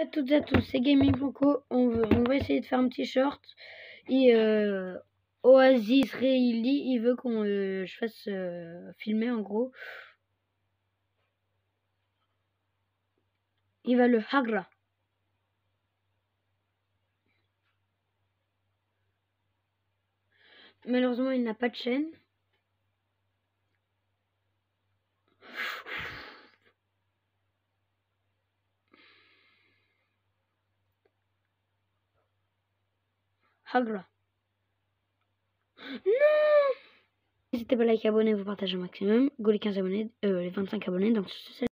à toutes et à tous, c'est Gaming Franco. On va essayer de faire un petit short. Et Oasis Reilly, il veut qu'on je fasse filmer en gros. Il va le Hagra. Malheureusement, il n'a pas de chaîne. Hagra. Non! N'hésitez pas à liker, abonner, vous partagez au maximum. Go les 15 abonnés, les 25 abonnés. Donc